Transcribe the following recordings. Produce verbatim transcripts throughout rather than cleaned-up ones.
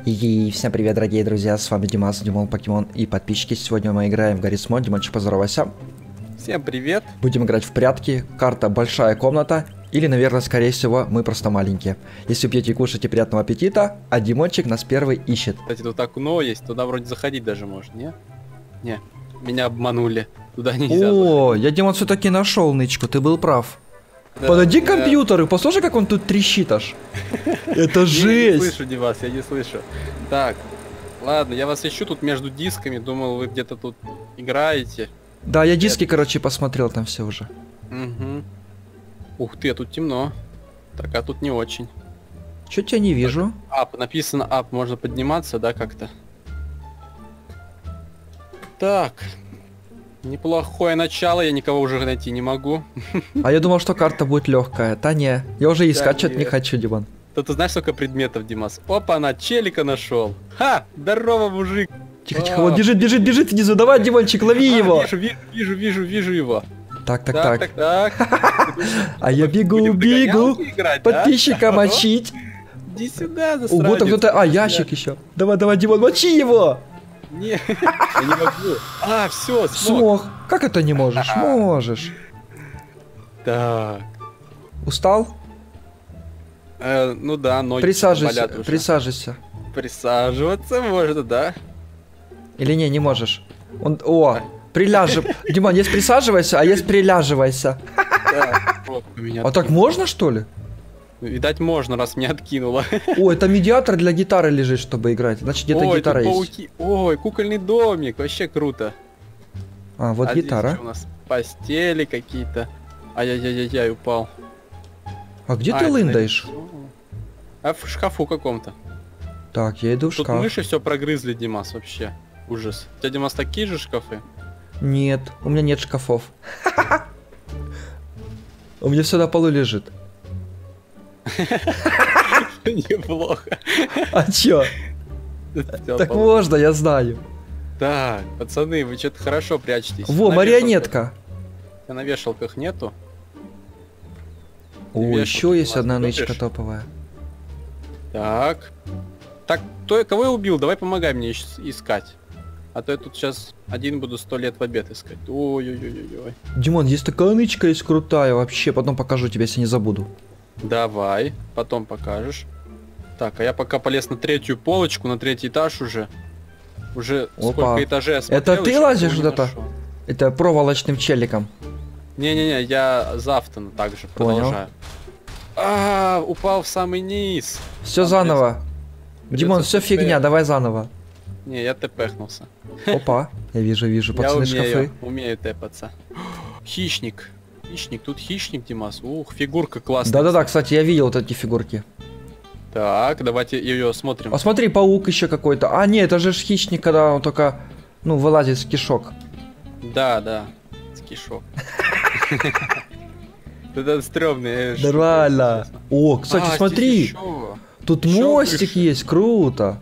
И всем привет, дорогие друзья, с вами Димас, Димон Покемон и подписчики. Сегодня мы играем в Гаррис Мод. Димончик, поздоровайся. Всем привет. Будем играть в прятки. Карта большая комната. Или, наверное, скорее всего, мы просто маленькие. Если пьете и кушаете, приятного аппетита. А Димончик нас первый ищет. Кстати, тут окно есть, туда вроде заходить даже можно, не? Не, меня обманули. Туда нельзя. О, заходить. я, Димон, все-таки нашел нычку, ты был прав. Да, Подойди к да. компьютеру, послушай, как он тут трещит аж. Это Я не жесть. слышу, Димас, я не слышу. Так, ладно, я вас ищу тут между дисками. Думал, вы где-то тут играете. Да, я диски, короче, посмотрел там все уже. Угу. Ух ты, а тут темно. Так, а тут не очень. Чё тебя не вижу? Ап, написано ап, можно подниматься, да, как-то? Так. Неплохое начало, я никого уже найти не могу. А я думал, что карта будет легкая. Та не. Я уже искать Да что-то не нет. хочу, Димон. Да ты знаешь, сколько предметов, Димас? Опа, на челика нашел. Ха! Здорово, мужик! Тихо, тихо, А. вот бежит, бежит, бежит внизу. Давай, Димончик, лови А, его. Вижу, вижу, вижу, вижу, вижу его. Так, так, Так, так. так, так. А я бегу, Будем в бегу. догонялки играть, да? Подписчика мочить. Иди сюда, Ого, там засранец. кто-то... А, ящик еще. Давай, давай, Димон, мочи его. Не, я не могу. А, все, смог. Смог. Как это не можешь? Можешь. Так. Устал? Э, ну да, ноги Присаживайся, болят уже. присаживайся. Присаживаться можно, да? Или не, не можешь? Он... О, приляжем. Димон, есть присаживайся, а есть приляживайся. Да. Вот, у меня А так можно, что ли? Видать, можно, раз меня откинуло. О, это медиатор для гитары лежит, чтобы играть. Значит, где-то Ой, гитара тут есть. пауки. Ой, кукольный домик, вообще круто. А, вот А здесь гитара. что у нас постели какие-то. Ай-яй-яй-яй, упал. А где А, ты это, лындаешь? наверное, А в шкафу каком-то. Так, я иду в Тут шкаф. мыши все прогрызли, Димас, вообще. Ужас. У тебя, Димас, такие же шкафы? Нет, у меня нет шкафов. У меня все на полу лежит. Неплохо. А чё? Так можно, я знаю. Так, пацаны, вы что-то хорошо прячетесь. Во, На марионетка. вешалках- На вешалках нету. О, Вешалки еще у есть нас одна купишь? нычка топовая. Так. Так, то, кого я убил? Давай помогай мне ищ- искать. А то я тут сейчас один буду сто лет в обед искать. Ой-ой-ой-ой. Димон, есть такая нычка, есть крутая вообще. Потом покажу тебе, если не забуду. Давай, потом покажешь. Так, а я пока полез на третью полочку, на третий этаж уже. Уже Опа. сколько этажей я смотрел, Это ты еще лазишь никого не куда-то? нашел. Это проволочным челиком. Не-не-не, я завтра также Понял. продолжаю. А, упал в самый низ. Все Там заново. Димон, придется все фигня, ТП. давай заново. Не, я тэпэхнулся. Опа, я вижу, вижу, Я пацаны умею, шкафы. умею тэпаться. Хищник. Хищник, тут хищник, Димас. Ух, фигурка классная. Да-да-да, кстати, я видел вот эти фигурки. Так, давайте ее смотрим. А смотри, паук еще какой-то. А, нет, это же ж хищник, когда он только, ну, вылазит с кишок. Да, да. Скишок. Это стрёмный. Нормально. О, кстати, смотри, тут еще мостик выше. есть, круто.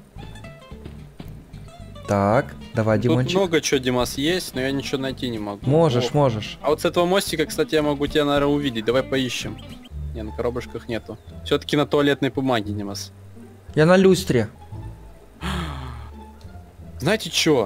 Так, давай, Тут Димончик. много чего, Димас, есть, но я ничего найти не могу. Можешь, О. можешь. А вот с этого мостика, кстати, я могу тебя, наверное, увидеть. Давай поищем. Не, на коробочках нету. Все-таки на туалетной бумаге, Димас. Я на люстре. Знаете что?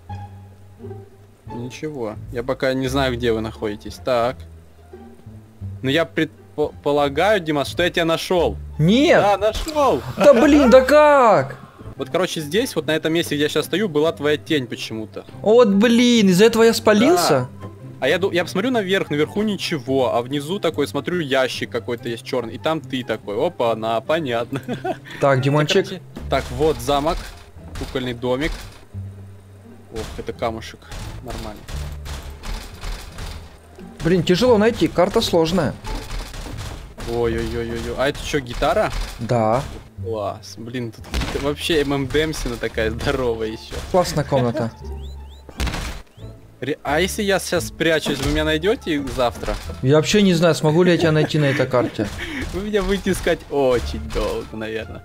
Ничего. Я пока не знаю, где вы находитесь. Так. Но я предполагаю, Димас, что я тебя нашел. Нет! Да, нашел. Да блин, да как? Вот, короче, здесь, вот на этом месте, где я сейчас стою, была твоя тень почему-то. Вот блин, из-за этого я спалился? А я, ду- я посмотрю наверх, наверху ничего, а внизу такой, смотрю, ящик какой-то есть черный, и там ты такой. Опа, на, понятно. Так, Димончик. Короче, Так, вот замок, кукольный домик. Ох, это камушек, нормально. Блин, тяжело найти, карта сложная. Ой-ой-ой-ой, а это что, гитара? Да, Класс, блин, тут какие-то вообще эм эм Дэмсина такая здоровая еще. классная комната. Ре- А если я сейчас спрячусь, вы меня найдете завтра? Я вообще не знаю, смогу ли я тебя найти на этой карте. Вы меня будете искать очень долго, наверное.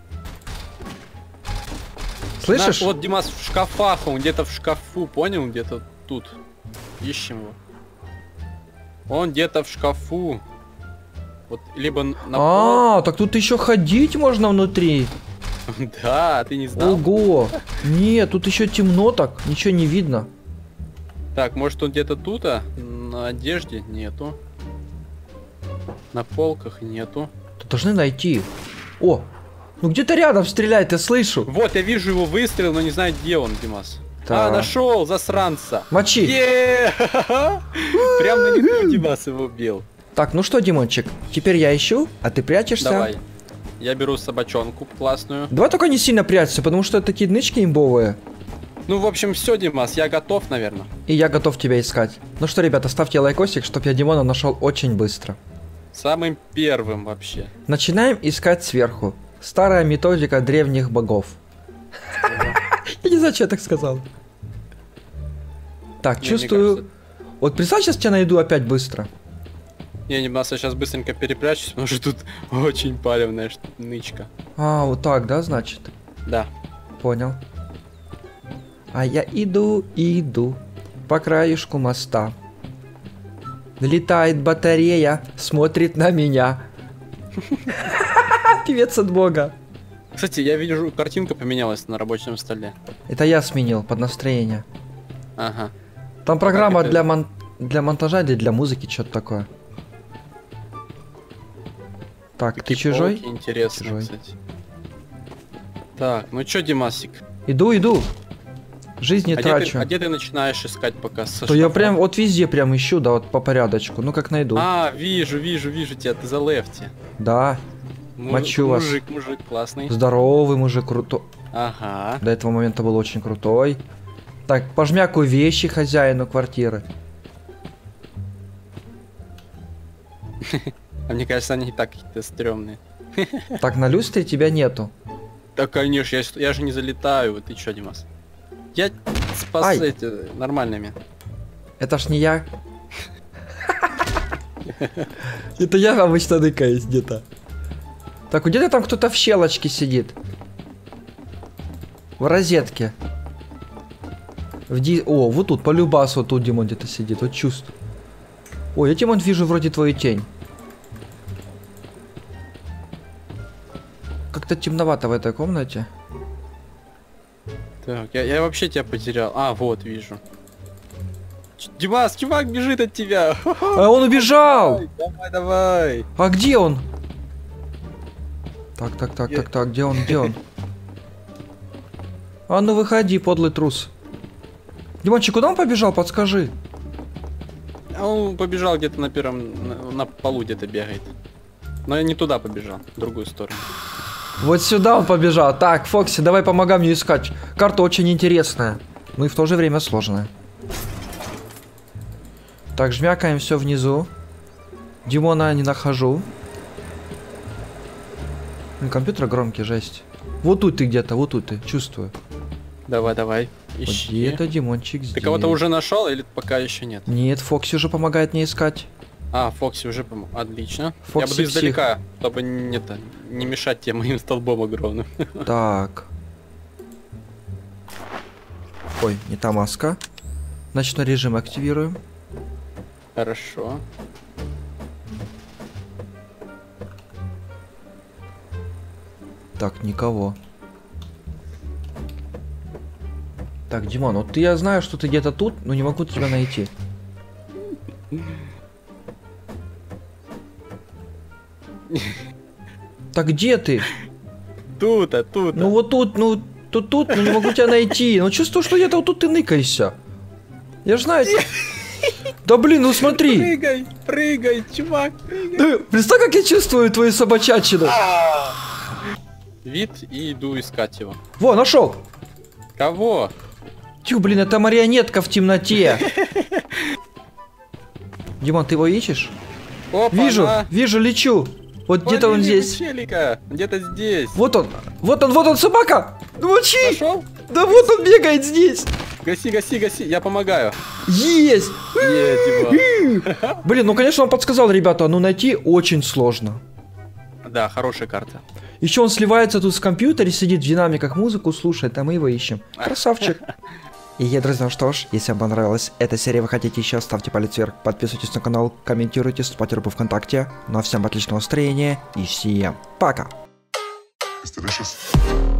Слышишь? На- вот Димас в шкафах, он где-то в шкафу, понял? Где-то тут. Ищем его. Он где-то в шкафу. Вот либо на пол. А, так тут еще ходить можно внутри. Да, ты не знал? Ого! Нет, тут еще темно так, ничего не видно. Так, может он где-то тут, а? На одежде нету. На полках нету. Тут должны найти. О! Ну где-то рядом стреляет, я слышу. Вот, я вижу его выстрел, но не знаю, где он, Димас. Так. А, нашел, засранца. Мочи. Е! Прям на лету Димас его убил. Так, ну что, Димончик, теперь я ищу, а ты прячешься. Давай. Я беру собачонку классную. Давай только не сильно прячься, потому что такие нычки имбовые. Ну, в общем, все, Димас, я готов, наверное. И я готов тебя искать. Ну что, ребята, ставьте лайкосик, чтоб я Димона нашел очень быстро. Самым первым вообще. Начинаем искать сверху. Старая методика древних богов. Я не знаю, что я так сказал. Так, чувствую... Вот представь, сейчас тебя найду опять быстро. Не, Димас, я сейчас быстренько перепрячусь, потому что тут очень палевная нычка. А, вот так, да, значит? Да. Понял. А я иду, иду по краешку моста. Летает батарея, смотрит на меня. Певец от бога. Кстати, я вижу, картинка поменялась на рабочем столе. Это я сменил под настроение. Ага. Там программа это? для, мон... для монтажа или для музыки, что-то такое. Так, Какие ты чужой? полки интересные, Чужой. кстати. Так, ну чё, Димасик? Иду, иду. Жизнь не А где, ты, трачу. а где ты начинаешь искать пока? Со То я шкафа? прям вот везде прям ищу, да, вот по порядочку. Ну как найду. А, вижу, вижу, вижу тебя, ты за лефти. Да. Му- Мочу вас. Мужик, мужик, классный. Здоровый мужик, крутой. Ага. До этого момента был очень крутой. Так, пожмякаю вещи хозяину квартиры. А мне кажется, они и так какие-то стрёмные. Так, на люстре тебя нету. Да, конечно, я, с- я же не залетаю. Ты чё, Димас? Я спас Ай. эти нормальными. Это ж не я. Это я обычно ныкаюсь где-то. Так, где-то там кто-то в щелочке сидит. В розетке. В ди... О, вот тут, по любасу, вот тут Димон где-то сидит, вот чувствую. Ой, я, Димон, вижу вроде твою тень. Как-то темновато в этой комнате. Так, я, я вообще тебя потерял. А, вот, вижу. Ч- Димас, чувак бежит от тебя. А он убежал! Давай, давай. А где он? Так, так, так, так, так, где он, где он? А ну выходи, подлый трус. Димончик, куда он побежал, подскажи. А он побежал где-то на первом, на, на полу где-то бегает. Но я не туда побежал, в другую сторону. Вот сюда он побежал. Так, Фокси, давай помогай мне искать. Карта очень интересная, но и в то же время сложная. Так, жмякаем все внизу. Димона не нахожу. Блин, компьютер громкий, жесть. Вот тут ты где-то, вот тут ты, чувствую. Давай, давай. Вот Ищи. где-то Димончик здесь. Ты кого-то уже нашел или пока еще нет? Нет, Фокси уже помогает мне искать. А, Фокси уже помог. Отлично. Фокси я буду псих. издалека, чтобы не, это, не мешать тебе моим столбом огромным. Так. Ой, не та маска. Ночной режим активируем. Хорошо. Так, никого. Так, Димон, вот ты, я знаю, что ты где-то тут, но не могу тебя найти. Так где ты? Тут, а тут. Ну вот тут, ну тут, тут, но не могу тебя найти. Ну чувствую, что где-то вот тут ты ныкаешься. Я ж знаю. Да блин, ну смотри. Прыгай, прыгай, чувак, прыгай. Да, представь, как я чувствую твою собачатину. Вид и иду искать его. Во, нашел. Кого? Тю, блин, это марионетка в темноте. Димон, ты его ищешь? Опа, Вижу, на. вижу, лечу. Вот где-то он Полили здесь. челика. Где-то здесь. Вот он, вот он, вот он, собака! Мочи! Нашел? Да вот он бегает здесь! Гаси, гаси, гаси. Я помогаю. Есть! Е, Дима. Блин, ну конечно он подсказал, ребята, но найти очень сложно. Да, хорошая карта. Еще он сливается тут в компьютере, сидит в динамиках, музыку слушает, а мы его ищем. Красавчик. И, друзья, ну что ж, если вам понравилась эта серия, вы хотите еще, ставьте палец вверх, подписывайтесь на канал, комментируйте, вступайте в группу ВКонтакте. Ну а всем отличного настроения и всем пока! It's delicious.